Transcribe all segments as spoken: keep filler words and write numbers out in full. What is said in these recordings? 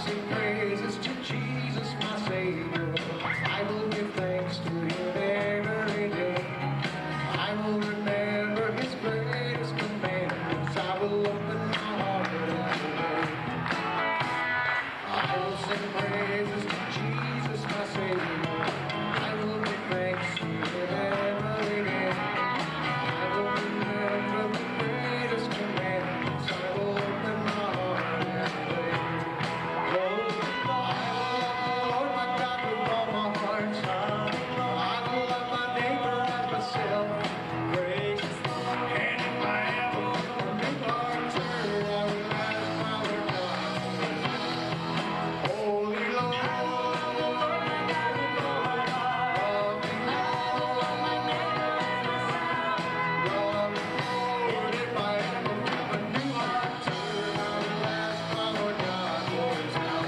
sing praises to Jesus, my Savior. I will give thanks to Him every day. I will remember His greatest commandments. I will open my heart and obey. I will sing praises to Jesus, my Savior. I will give thanks to Him every day. I will remember the greatest commandments. I will open my heart and obey. Oh, I will love the Lord my God with all my heart. I will love my neighbor as myself. Praise His Lord. And if I ever want a new heart turn, I will ask my Lord God. Holy Lord, I will love the Lord my God with all my heart. Love Him, I will love my neighbor as myself. Love Him, Lord, if I ever want a new heart turn, I will ask my Lord God for His help.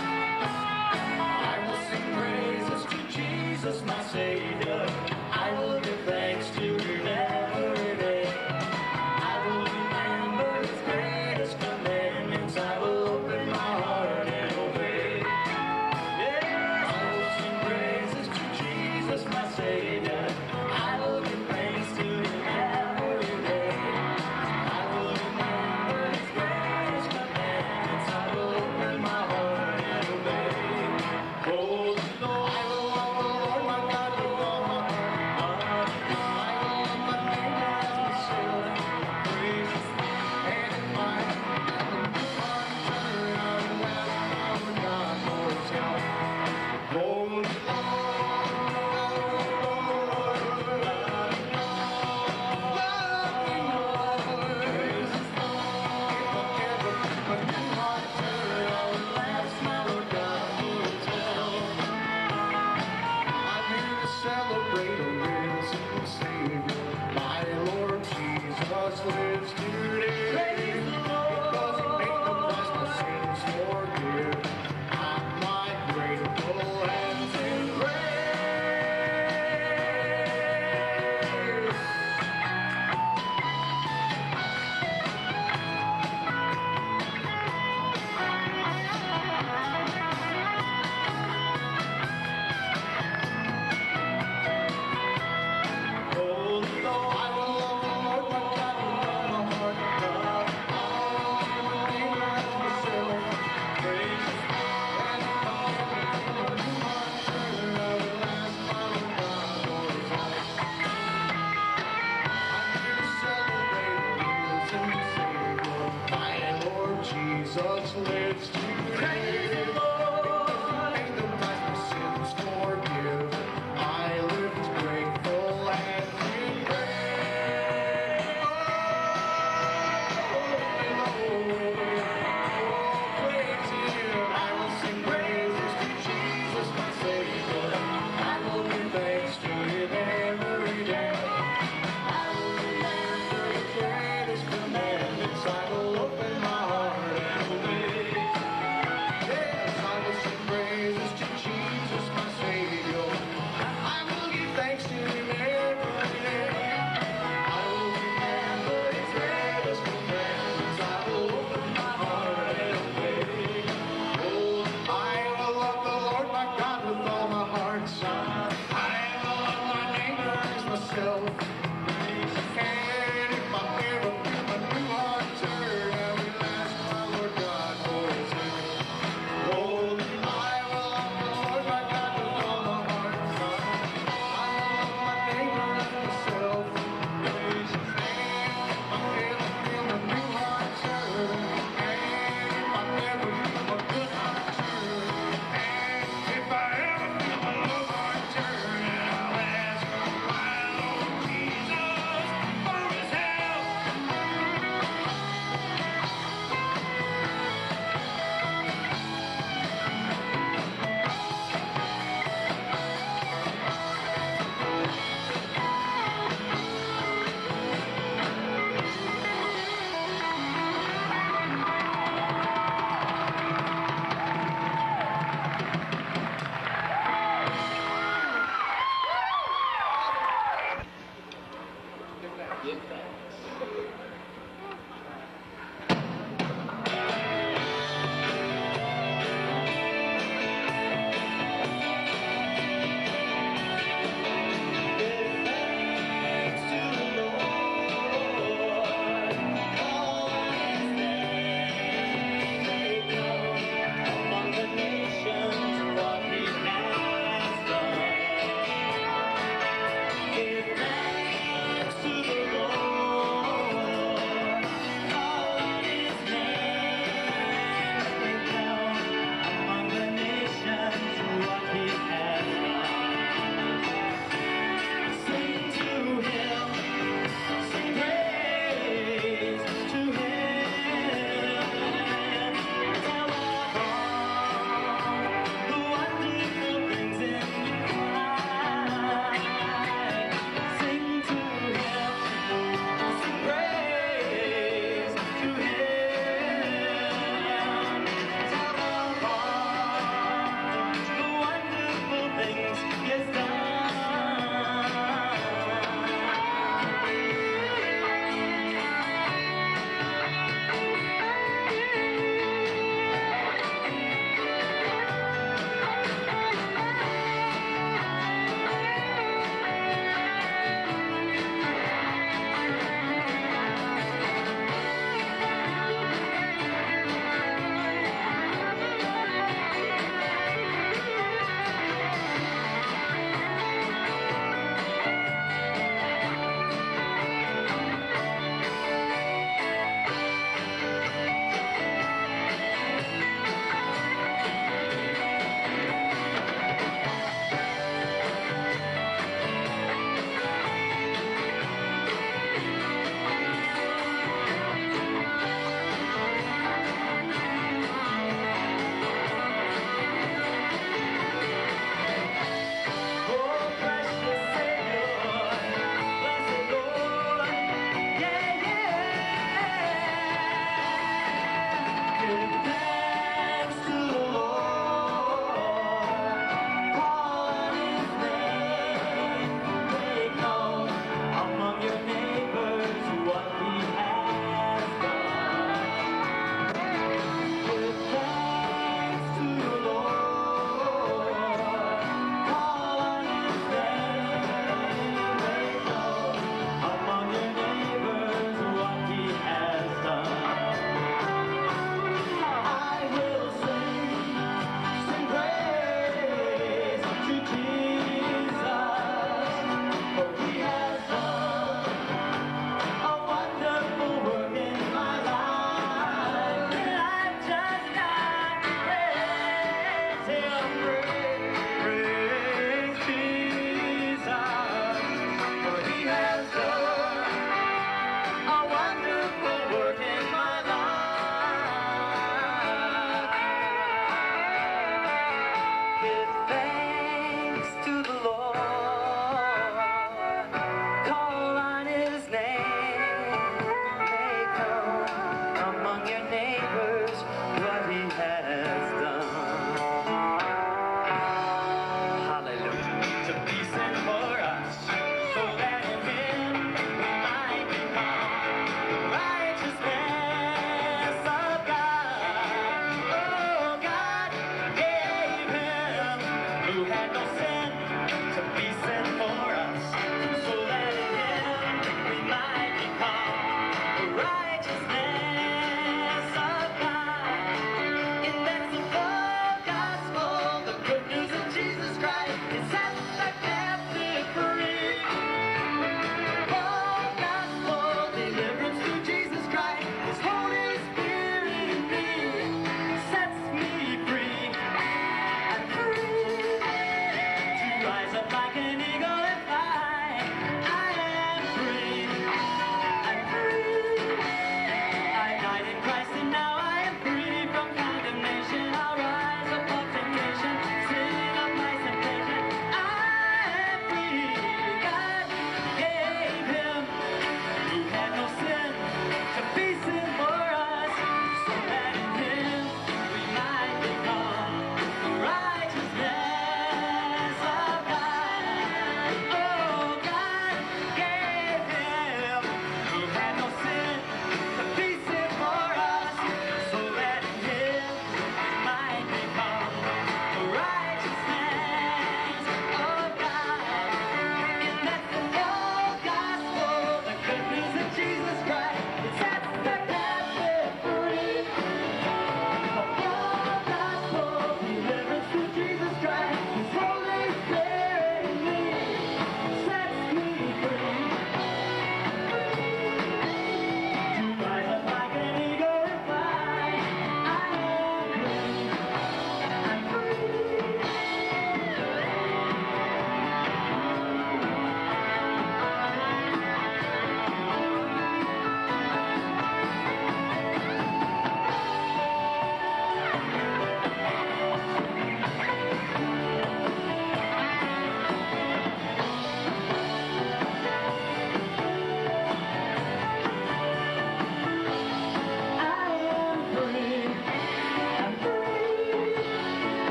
I will sing praises to Jesus, my Savior. I will give thanks to Him every day. I will remember His greatest commandments. I will open my heart and obey. Yes, I will sing praises to Jesus, my Savior. I will give thanks to Him every day. I will remember His greatest commandments. I will open my heart and obey. Holy Lord, I will love the Lord my God with all my heart. I will love my neighbor as myself. Praise His name. And if I have a new heart turn, I will ask my Lord God for His help. Holy Lord, celebrate a risen Savior. My Lord Jesus lives today. Because He paid the price my sins forgive. I'm my grateful hands in praise. Holy Lord, I will love the Lord my God with all my heart. I will love my neighbor as myself. Praise His name. And if I ever want a new heart turn, I will ask my Lord God for His help. I'm here to celebrate a risen Savior. My Lord Jesus lives today.